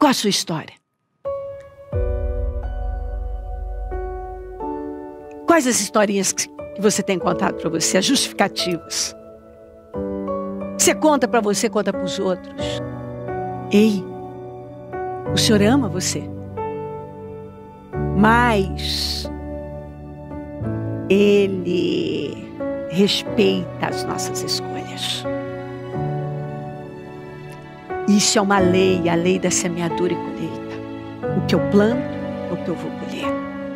Qual a sua história? Quais as historinhas que você tem contado para você? As justificativas. Você conta para você, conta para os outros. Ei, o Senhor ama você. Mas Ele respeita as nossas escolhas. Isso é uma lei, a lei da semeadura e colheita. O que eu planto é o que eu vou colher.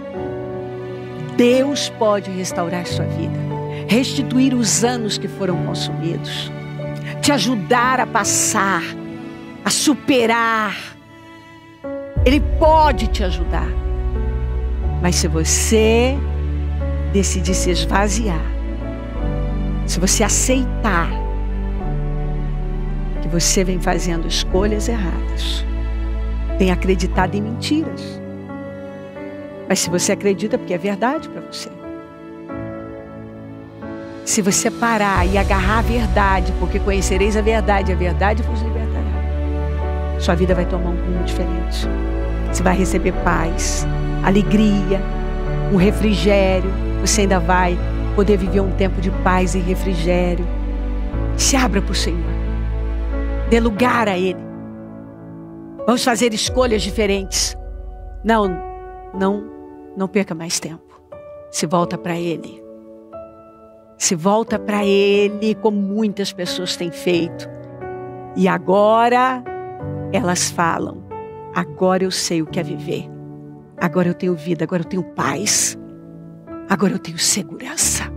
Deus pode restaurar sua vida, restituir os anos que foram consumidos, te ajudar a passar, a superar. Ele pode te ajudar. Mas se você decidir se esvaziar, se você aceitar que você vem fazendo escolhas erradas, tem acreditado em mentiras, mas se você acredita porque é verdade para você, se você parar e agarrar a verdade, porque conhecereis a verdade vos libertará, sua vida vai tomar um rumo diferente. Você vai receber paz, alegria, um refrigério. Você ainda vai poder viver um tempo de paz e refrigério. Se abra para o Senhor. Dê lugar a Ele. Vamos fazer escolhas diferentes. Não perca mais tempo. Se volta para Ele. Se volta para Ele, como muitas pessoas têm feito. E agora elas falam: agora eu sei o que é viver. Agora eu tenho vida, agora eu tenho paz. Agora eu tenho segurança.